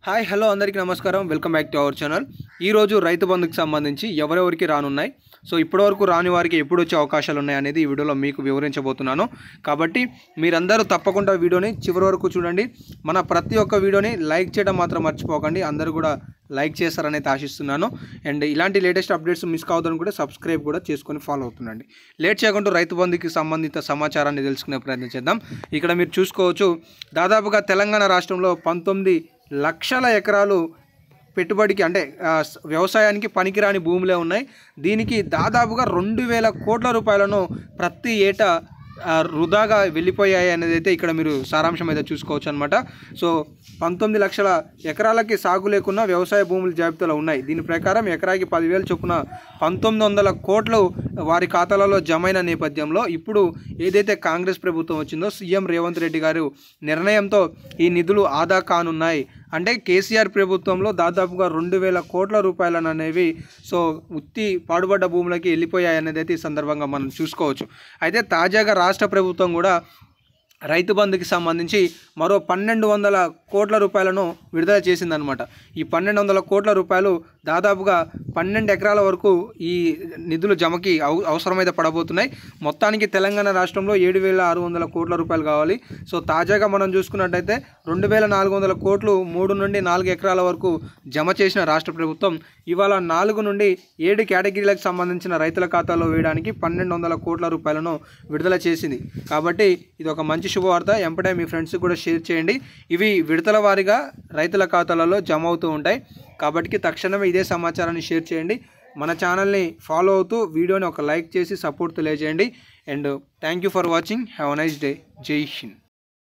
Hi hello అందరికీ నమస్కారం. Welcome back to our channel. ఈరోజు రైతు బంధుకు సంబంధించి ఎవరెవరికి రానున్నాయి, సో ఇప్పటివరకు రాని వారికి ఎప్పుడు వచ్చే అవకాశాలు ఉన్నాయి అనేది ఈ వీడియోలో మీకు వివరించబోతున్నాను. కాబట్టి మీరందరూ తప్పకుండా వీడియోని చివరి వరకు చూడండి. మన ప్రతి ఒక్క వీడియోని లైక్ చేయడం మాత్రం మర్చిపోకండి. అందరూ కూడా లైక్ చేస్తారని ఆశిస్తున్నాను. అండ్ ఇలాంటి లేటెస్ట్ అప్డేట్స్ మిస్ కావద్దని కూడా సబ్స్క్రైబ్ కూడా చేసుకొని ఫాలో అవుతుండండి. లేట్ చేయకుండా రైతు బంధుకి సంబంధిత సమాచారాన్ని తెలుసుకునే ప్రయత్నం చేద్దాం. ఇక్కడ మీరు చూసుకోవచ్చు, దాదాపుగా తెలంగాణ రాష్ట్రంలో 19 లక్షల ఎకరాలు పెట్టుబడికి అంటే వ్యవసాయానికి పనికిరాని భూములే ఉన్నాయి. దీనికి దాదాపుగా 2000 కోట్ల రూపాయలను ప్రతి ఏటా వృధాగా వెళ్ళిపోయాయి అనేది అయితే ఇక్కడ మీరు సారాంశం అయితే చూసుకోవచ్చు అనమాట. సో 19 లక్షల ఎకరాలకి సాగు లేకున్నా వ్యవసాయ భూముల జాబితాలో ఉన్నాయి. దీని ప్రకారం ఎకరాకి 10,000 చొప్పున 1900 కోట్లు వారి ఖాతాలలో జమైన నేపథ్యంలో ఇప్పుడు ఏదైతే కాంగ్రెస్ ప్రభుత్వం వచ్చిందో, సీఎం రేవంత్ రెడ్డి గారు నిర్ణయంతో ఈ నిధులు ఆదా కానున్నాయి. అంటే కేసీఆర్ ప్రభుత్వంలో దాదాపుగా 2000 కోట్ల రూపాయలను అనేవి సో ఉత్తి పాడుబడ్డ భూములకి వెళ్ళిపోయాయి అనేది అయితే ఈ సందర్భంగా మనం చూసుకోవచ్చు. అయితే తాజాగా రాష్ట్ర ప్రభుత్వం కూడా రైతు బంధుకి సంబంధించి మరో 1200 కోట్ల రూపాయలను విడుదల చేసిందనమాట. ఈ 1200 కోట్ల రూపాయలు దాదాపుగా 12 ఎకరాల వరకు ఈ నిధులు జమకి అవసరమైతే పడబోతున్నాయి. మొత్తానికి తెలంగాణ రాష్ట్రంలో 7,600 కోట్ల రూపాయలు కావాలి. సో తాజాగా మనం చూసుకున్నట్టయితే 2,400 కోట్లు 3 నుండి 4 ఎకరాల వరకు జమ చేసిన రాష్ట్ర ప్రభుత్వం ఇవాళ 4 నుండి 7 కేటగిరీలకు సంబంధించిన రైతుల ఖాతాలో వేయడానికి 1,200 కోట్ల రూపాయలను విడుదల చేసింది. కాబట్టి ఇది ఒక మంచి శుభవార్త. ఎంపటే మీ ఫ్రెండ్స్ కూడా షేర్ చేయండి. ఇవి విడతల వారీగా రైతుల ఖాతాలలో జమ అవుతూ ఉంటాయి. కాబట్టి తక్షణమే ఇదే సమాచారాన్ని షేర్ చేయండి. మన ఛానల్ని ఫాలో అవుతూ వీడియోని ఒక లైక్ చేసి సపోర్ట్ తెలియజేయండి. And thank you for watching. Have a nice day. Jai Hind.